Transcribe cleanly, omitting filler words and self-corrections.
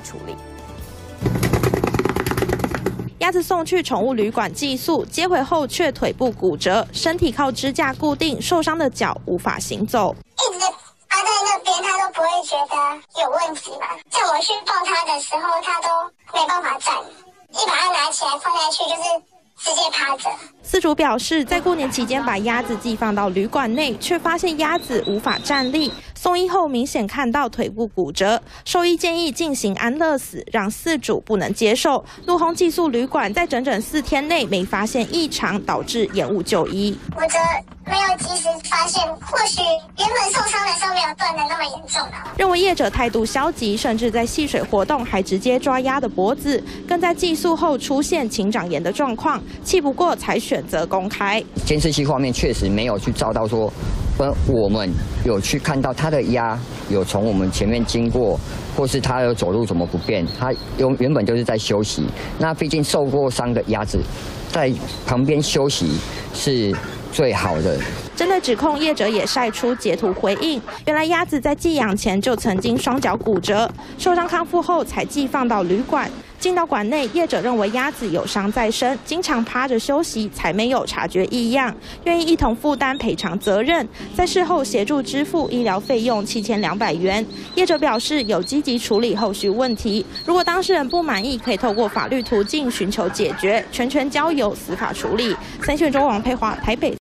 处理。鸭子送去宠物旅馆寄宿，接回后却腿部骨折，身体靠支架固定，受伤的脚无法行走。 一直趴在那边，他都不会觉得有问题嘛。像我去抱他的时候，他都没办法站，一把它拿起来放下去就是直接趴着。 饲主表示，在过年期间把鸭子寄放到旅馆内，却发现鸭子无法站立。送医后明显看到腿部骨折，兽医建议进行安乐死，让饲主不能接受。怒轰寄宿旅馆在整整4天内没发现异常，导致延误就医。 我这没有及时发现，或许原本受伤的时候没有断得那么严重啊。 认为业者态度消极，甚至在戏水活动还直接抓鸭的脖子，更在寄宿后出现禽长炎的状况，气不过才选择公开。 监视器画面确实没有去照到说。我们有去看到他的鸭有从我们前面经过，或是他有走路怎么不便，他原本就是在休息。那毕竟受过伤的鸭子在旁边休息是最好的。 针对指控，业者也晒出截图回应。原来鸭子在寄养前就曾经双脚骨折，受伤康复后才寄放到旅馆。进到馆内，业者认为鸭子有伤在身，经常趴着休息，才没有察觉异样，愿意一同负担赔偿责任，在事后协助支付医疗费用7200元。业者表示有积极处理后续问题，如果当事人不满意，可以透过法律途径寻求解决，全权交由司法处理。三线中王佩华台北。